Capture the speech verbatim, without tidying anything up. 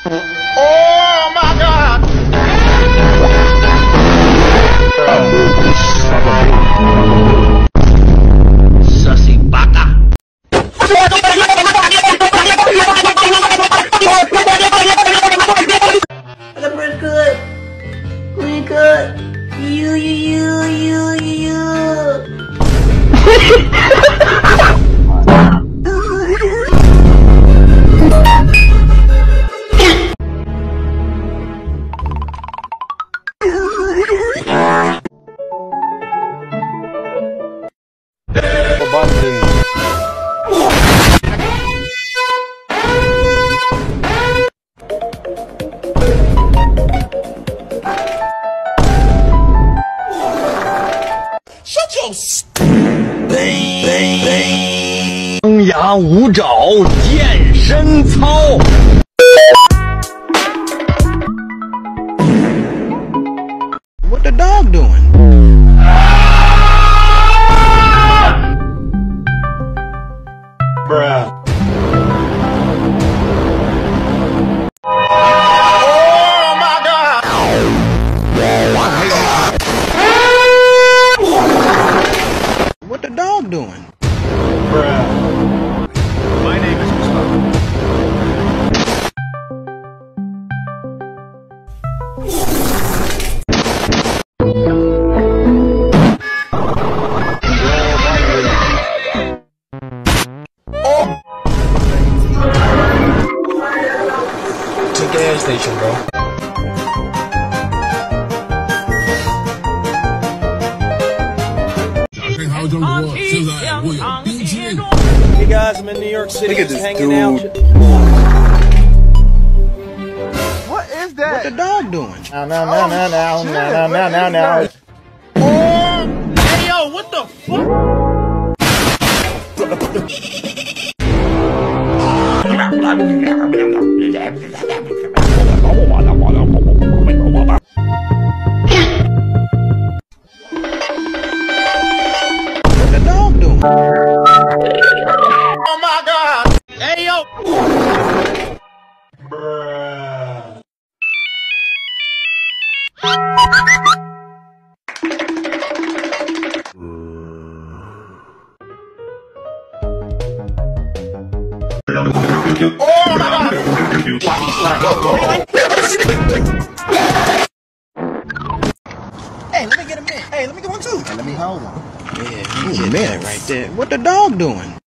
Oh my God! Sussy baka. That's pretty good. Pretty good. You, you, you, you, you. Shut your s- 张牙舞爪健身操。What the dog doing? Bruh. Oh my God! What the dog doing? Bruh. My name is Gustavo. It's a gas station, bro. Hey guys, I'm in New York City. Look at just this hanging dude. out. What is that? What the dog doing? Now, now, now, now, now, shit. now, now, What now, is now. that? Oh, hey yo, what the fuck? What the dog doing? Oh my God! Hey yo! Bruh. Oh my God! Hey, let me get a minute. Hey, let me get one too. Hey, let me hold one. Yeah, he get that right there. What the dog doing?